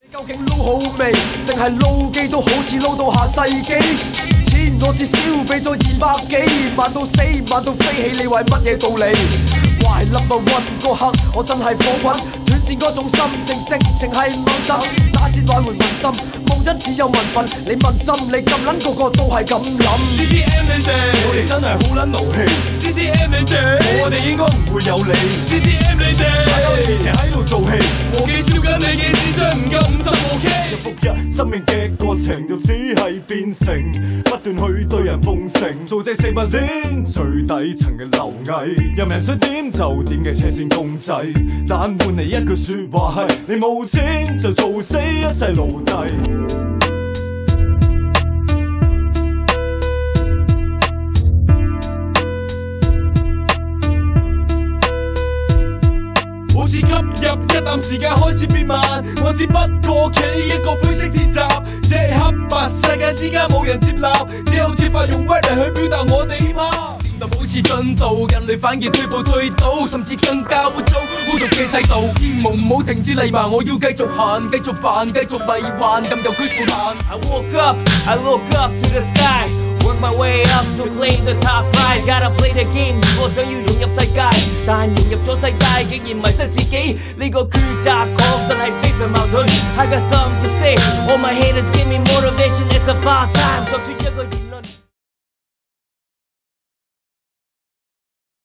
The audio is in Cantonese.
究竟撈好未？淨係撈機都好似撈到下世紀。錢我至少俾咗200幾，慢到死，慢到飛起，你為乜嘢道理？話係number one嗰刻，我真係火滾，斷線嗰種心情，直情係冇得打折挽回民心。冇因只有民憤，你問心，你咁撚個個都係咁諗。 CDM 你哋，我哋真係好撚勞氣。CDM 你哋，我哋應該唔會有理。CDM 你哋，太多年前喺度做戲，我記燒緊你嘅智商唔夠50K。日復日，生命嘅過程就只係變成不斷去對人奉承，做隻食物鏈最底層嘅螻蟻，任人想點就點嘅車線公仔，但換嚟一句説話係：你冇錢就做死一世奴隸。好似吸入一啖時間開始變慢，我只不過企一個灰色鐵閘，這黑白世界之間冇人接納，只好設法用 rap 嚟去表達我哋點啊！就保持進度，人類反而退步退到，甚至更加污糟污濁嘅世道。煙霧唔好停止嚟埋，我要繼續行，繼續扮，繼續迷幻，任由佢腐爛。 I look up to the sky, work my way up to claim the top prize. Gotta play the game， 如果想要融入世界，但融入咗世界竟然迷失自己，呢個抉擇確實係非常矛盾。I got something to say, all my haters give me motivation. It's about time， 作出一個言論。